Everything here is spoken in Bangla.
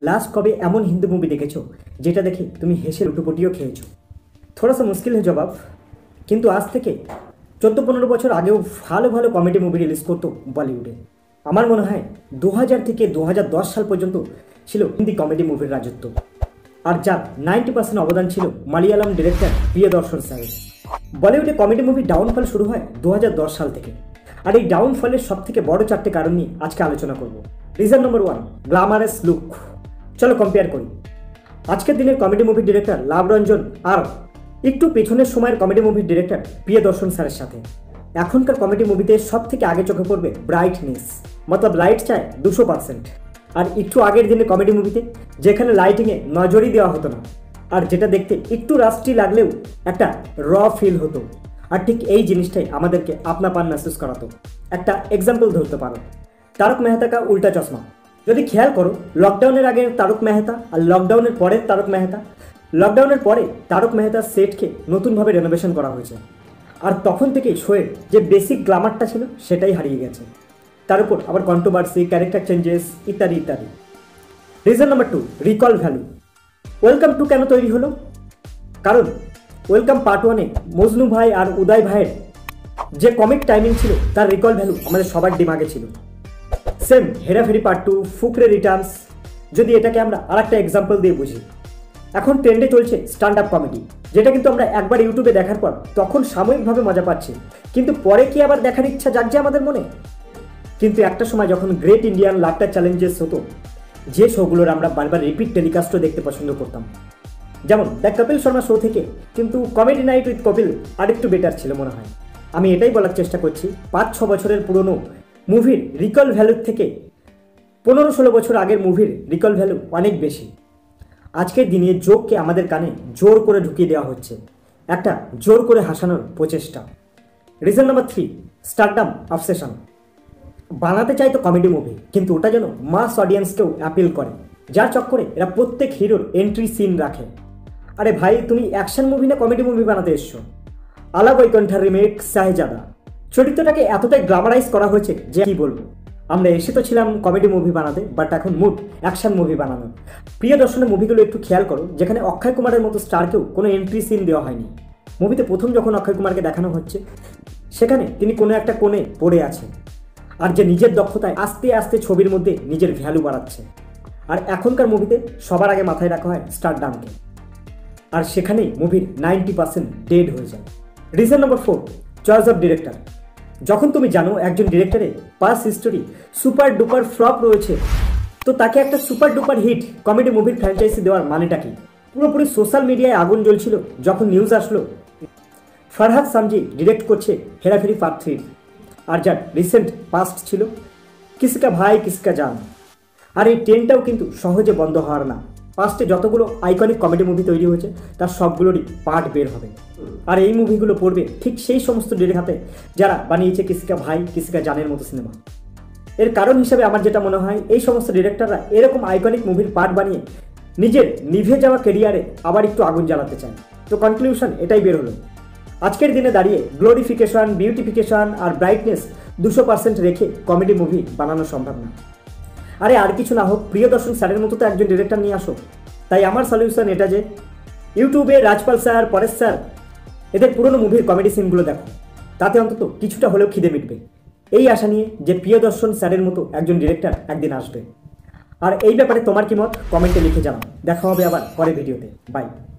लास्ट कभी एमन हिंदी मूवी देखेছো যেটা দেখে তুমি হেসে লুটোপুটিও খেয়েছো? थोड़ा सा मुश्किल है जवाब, কিন্তু আজ থেকে 14-15 বছর আগেও ভালো ভালো কমেডি মুভি রিলিজ করতো বলিউডে। আমার মনে হয় 2000 থেকে 2010 সাল পর্যন্ত ছিল হিন্দি কমেডি মুভির রাজত্ব, আর যার 90% অবদান ছিল মালয়ালম ডিরেক্টর প্রিয়দর্শন স্যারের। বলিউডে কমেডি মুভি ডাউনফল শুরু হয় 2010 সাল থেকে, আর এই ডাউনফলের সবথেকে বড় চারটে কারণ নিয়ে আজকে আলোচনা করব। Reason number 1, glamorous look. চলো কম্পেয়ার করি আজকের দিনের কমেডি মুভির ডিরেক্টর লাভ রঞ্জন আর একটু পেছনের সময়ের কমেডি মুভির ডিরেক্টর প্রিয়দর্শন স্যারের সাথে। এখনকার কমেডি মুভিতে সব থেকে আগে চোখে পড়বে ব্রাইটনেস, মতলব লাইট চায় 200%। আর একটু আগের দিনে কমেডি মুভিতে যেখানে লাইটিংয়ে নজরই দেওয়া হতো না, আর যেটা দেখতে একটু রাস্টি লাগলেও একটা র ফিল হতো, আর ঠিক এই জিনিসটাই আমাদেরকে আপনাপান মেসেজ করাতো। একটা এক্সাম্পল ধরতে পারো, তারক মেহতা কা উল্টা চশমা। যদি খেয়াল করো, লকডাউনের আগের তারক মেহতা আর লকডাউনের পরের তারক মেহতা, লকডাউনের পরে তারক মেহতার সেটকে নতুনভাবে রেনোভেশন করা হয়েছে, আর তখন থেকেই শোয়ের যে বেসিক গ্ল্যামারটা ছিল সেটাই হারিয়ে গেছে। তার উপর আবার কন্ট্রোভার্সি, ক্যারেক্টার চেঞ্জেস ইত্যাদি ইত্যাদি। Reason number 2, recall value. Welcome to কেন তৈরি হলো? কারণ ওয়েলকাম পার্ট 1-এ মজনু ভাই আর উদয় ভাইয়ের যে কমিক টাইমিং ছিল তার রিকল ভ্যালু আমাদের সবার দিমাগে ছিল। Same Hera Pheri part 2, Fukrey returns. যদি এটাকে আমরা আর একটা এক্সাম্পল দিয়ে বুঝি, এখন ট্রেন্ডে চলছে স্ট্যান্ড আপ কমেডি, যেটা কিন্তু আমরা একবার ইউটিউবে দেখার পর তখন সাময়িকভাবে মজা পাচ্ছি, কিন্তু পরে কি আবার দেখার ইচ্ছা জাগছে আমাদের মনে? কিন্তু একটা সময় যখন গ্রেট ইন্ডিয়ান লাফটার চ্যালেঞ্জেস হতো, যে শোগুলোর আমরা বারবার রিপিট টেলিকাস্টও দেখতে পছন্দ করতাম, যেমন দ্য কপিল শর্মা শো থেকে, কিন্তু কমেডি নাইট উইথ কপিল আরেকটু বেটার ছিল মনে হয়। আমি এটাই বলার চেষ্টা করছি, 5-6 বছরের পুরনো মুভির রিকল ভ্যালুর থেকে 15-16 বছর আগের মুভির রিকল ভ্যালু অনেক বেশি। আজকের দিনে জোককে আমাদের কানে জোর করে ঢুকিয়ে দেওয়া হচ্ছে, একটা জোর করে হাসানোর প্রচেষ্টা। Reason number 3, stardom obsession. বানাতে চাই তো কমেডি মুভি, কিন্তু ওটা যেন মাস অডিয়েন্সকেও অ্যাপিল করে, যার চক্করে এরা প্রত্যেক হিরোর এন্ট্রি সিন রাখে। আরে ভাই, তুমি অ্যাকশন মুভি না কমেডি মুভি বানাতে এসছো? আলা বৈকুণ্ঠার রিমেক শাহজাদা, চরিত্রটাকে এতটাই গ্ল্যামারাইজ করা হয়েছে যে কি বলবো। আমরা এসে তো ছিলাম কমেডি মুভি বানাতে, বাট এখন মুড অ্যাকশন মুভি বানানো। প্রিয়দর্শনের মুভিগুলো একটু খেয়াল করো, যেখানে অক্ষয় কুমারের মতো স্টারকেও কোনো এন্ট্রি সিন দেওয়া হয়নি। মুভিতে প্রথম যখন অক্ষয় কুমারকে দেখানো হচ্ছে, সেখানে তিনি কোনো একটা কোণে পড়ে আছে, আর যে নিজের দক্ষতায় আস্তে আস্তে ছবির মধ্যে নিজের ভ্যালু বাড়াচ্ছে। আর এখনকার মুভিতে সবার আগে মাথায় রাখা হয় স্টারডামকে, আর সেখানেই মুভির 90% ডেড হয়ে যায়। Reason number 4, choice of director. যখন তুমি জানো একজন ডিরেক্টরের past history super duper flop রয়েছে, তো তাকে একটা সুপার ডুপার হিট কমেডি মুভির ফ্র্যাঞ্চাইজি দেওয়ার মানেটা কি? পুরোপুরি সোশ্যাল মিডিয়ায় আগুন জ্বলছিল যখন নিউজ আসলো ফারহাদ সামজি ডিরেক্ট করছে হেরাফেরি পার্ট 3, আর যার রিসেন্ট পাস্ট ছিল কিসকা ভাই কিসকা জান। আর এই ট্রেনটাও কিন্তু সহজে বন্ধ হওয়ার না। পাস্টে যতগুলো আইকনিক কমেডি মুভি তৈরি হয়েছে তার সবগুলোরই পার্ট বের হবে, আর এই মুভিগুলো পড়বে ঠিক সেই সমস্ত ডিরেক্টর হাতে যারা বানিয়েছে কিসকা ভাই কিসকা জানের মতো সিনেমা। এর কারণ হিসেবে আমার যেটা মনে হয়, এই সমস্ত ডিরেক্টররা এরকম আইকনিক মুভির পার্ট বানিয়ে নিজের নিভে যাওয়া কেরিয়ারে আবার একটু আগুন জ্বালাতে চায়। তো কনক্লুশন এটাই বের হলো, আজকের দিনে দাঁড়িয়ে গ্লোরিফিকেশন, বিউটিফিকেশন আর ব্রাইটনেস 200% রেখে কমেডি মুভি বানানো সম্ভব না। আরে আর কিছু না হোক, প্রিয়দর্শন স্যারের মতো তো একজন ডিরেক্টর নিয়ে আসো। তাই আমার সলিউশন এটা যে ইউটিউবে রাজপাল স্যার, পরেশ স্যার এদের পুরনো মুভির কমেডি সিনগুলো দেখো, তাতে অন্তত কিছুটা হলেও খিদে মিটবে। এই আশা নিয়ে যে প্রিয়দর্শন স্যারের মতো একজন ডিরেক্টর একদিন আসবে। আর এই ব্যাপারে তোমার কি মত কমেন্টে লিখে জানাও। দেখা হবে আবার পরের ভিডিওতে। বাই।